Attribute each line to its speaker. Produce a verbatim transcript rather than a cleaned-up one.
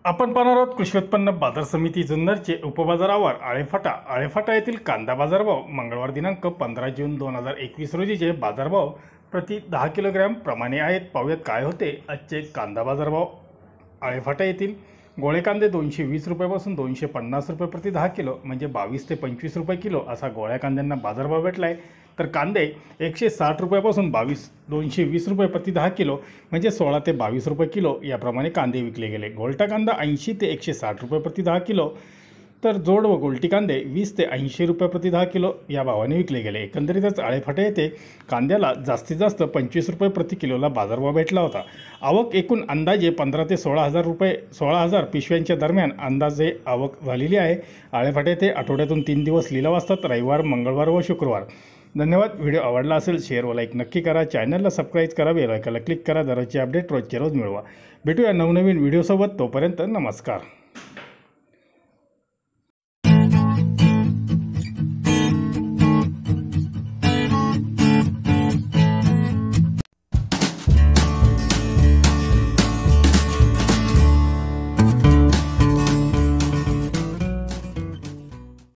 Speaker 1: आपण पाहणार आहोत कृषी उत्पन्न बाजार समिती जुन्नरचे उपबाजारावर आळेफाटा आळेफाटा येथील कांदा बाजारभाव मंगळवार दिनांक पंधरा जून दोन हजार एकवीस रोजीचे बाजारभाव प्रति दहा किलोग्रॅम प्रमाणे आहेत। पाहूयात काय होते आजचे कांदा बाजारभाव। आळेफाटा येथील गोळे कांदे दोनशे वीस रुपयापासून दोनशे पन्नास रुपये प्रति दहा किलो म्हणजे बावीस ते पंचवीस रुपये किलो असा गोळ्या कांद्यांना बाजारभाव भेटला आहे। तर कांदे एकशे साठ रुपयापासून बावीस दोनशे वीस रुपये प्रति दहा किलो म्हणजे सोळा ते बावीस रुपये किलो याप्रमाणे कांदे विकले गेले। गोलटा कांदा ऐंशी ते एकशे साठ रुपये प्रति दहा किलो तर जोड व गोलटी कांदे वीस ते ऐंशी रुपये प्रति दहा किलो या भावाने विकले गेले। एकंदरीतच आळेफाटा येथे कांद्याला जास्तीत जास्त पंचवीस रुपये प्रति किलोला बाजारभाव भेटला होता। आवक एकूण अंदाजे पंधरा ते सोळा हजार रुपये सोळा हजार पिशव्यांच्या दरम्यान अंदाजे आवक झालेली आहे। आळेफाटा येथे आठवड्यातून तीन दिवस लिलाव असतात, रविवार, मंगळवार व शुक्रवार। धन्यवाद। व्हिडिओ आवडला असेल शेअर व लाईक नक्की करा, चॅनलला सबस्क्राईब करा, बेल आयकॉनला क्लिक करा। दररोजचे अपडेट रोजचे रोज मिळवा। भेटूया नवनवीन व्हिडिओसोबत, तोपर्यंत नमस्कार।